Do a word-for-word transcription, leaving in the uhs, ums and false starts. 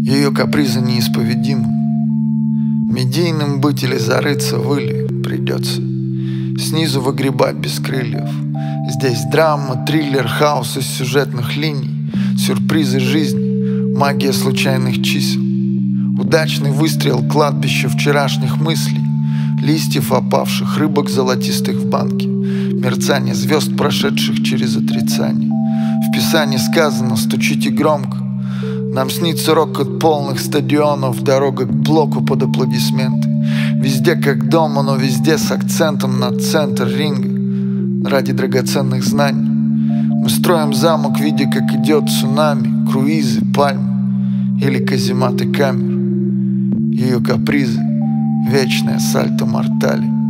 Ее капризы неисповедимы. Медийным быть или зарыться в иле придется. Снизу выгребать без крыльев. Здесь драма, триллер, хаос из сюжетных линий, сюрпризы жизни, магия случайных чисел. Удачный выстрел, кладбище вчерашних мыслей, листьев опавших, рыбок золотистых в банке, мерцание звезд, прошедших через отрицание. В Писании сказано: стучите громко. Нам снится рокот полных стадионов, дорога к блоку под аплодисменты. Везде как дома, но везде с акцентом на центр ринга. Ради драгоценных знаний мы строим замок, видя, как идет цунами, круизы, пальмы или казематы камер. Ее капризы — вечное сальто-мортали.